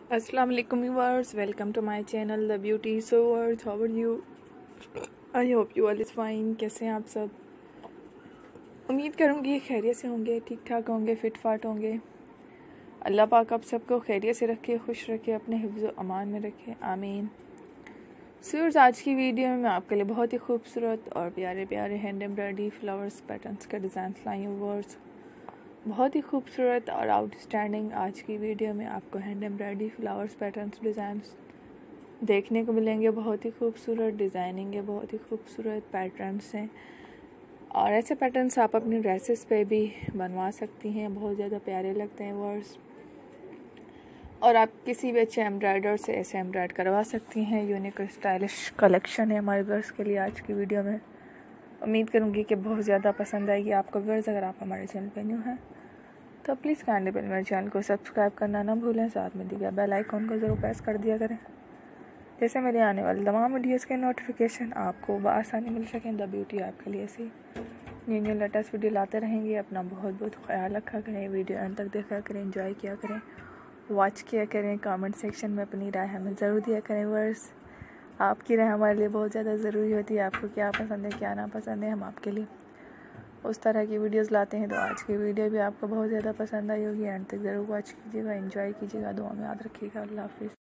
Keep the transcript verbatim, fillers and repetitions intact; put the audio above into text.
अस्सलाम वालेकुम viewers, welcome to my channel the beauty so words. How are you? I hope you all is fine. कैसे हैं आप सब? उम्मीद करूँगी खैरियत से होंगे, ठीक ठाक होंगे, फिट फाट होंगे। अल्लाह पाक आप सबको खैरियत से रखे, खुश रखे, अपने हिफ्ज़ व अमान में रखे, आमीन। व्यूअर्स, आज की वीडियो में मैं आपके लिए बहुत ही खूबसूरत और प्यारे प्यारे हैंड एम्ब्रॉयडरी फ्लावर्स पैटर्न्स का डिज़ाइन लाई हूँ व्यूअर्स। बहुत ही खूबसूरत और आउटस्टैंडिंग आज की वीडियो में आपको hand embroidery flowers patterns designs देखने को मिलेंगे। बहुत ही खूबसूरत डिज़ाइनिंग है, बहुत ही खूबसूरत पैटर्न्स हैं और ऐसे पैटर्न्स आप अपनी ड्रेसेस पे भी बनवा सकती हैं। बहुत ज़्यादा प्यारे लगते हैं वर्ड्स और आप किसी भी अच्छे एम्ब्रॉयडर से ऐसे एम्ब्रॉयड करवा सकती हैं। यूनिक स्टाइलिश कलेक्शन है हमारे व्यूअर्स के लिए आज की वीडियो में। उम्मीद करूँगी कि बहुत ज़्यादा पसंद आएगी आपको व्यूअर्स। अगर आप हमारे चैनल पर न्यू हैं तो प्लीज़ काइंडली पहले मेरे चैनल को सब्सक्राइब करना ना भूलें, साथ में दिया बेल आइकॉन को ज़रूर प्रेस कर दिया करें, जैसे मेरे आने वाले तमाम वीडियोज़ के नोटिफिकेशन आपको बआसानी मिल सकें। द ब्यूटी आपके लिए ऐसी न्यू न्यू लेटेस्ट वीडियो लाते रहेंगे। अपना बहुत बहुत ख्याल रखा करें, वीडियो अंत तक देखा करें, एंजॉय किया करें, वॉच किया करें। कमेंट सेक्शन में अपनी राय हमें ज़रूर दिया करें वर्स। आपकी राय हमारे लिए बहुत ज़्यादा ज़रूरी होती है। आपको क्या पसंद है, क्या ना पसंद है, हम आपके लिए उस तरह की वीडियोस लाते हैं। तो आज की वीडियो भी आपको बहुत ज़्यादा पसंद आई होगी। एंड तक ज़रूर वॉच कीजिएगा, एंजॉय कीजिएगा, दुआ में याद रखिएगा। अल्लाह हाफिज़।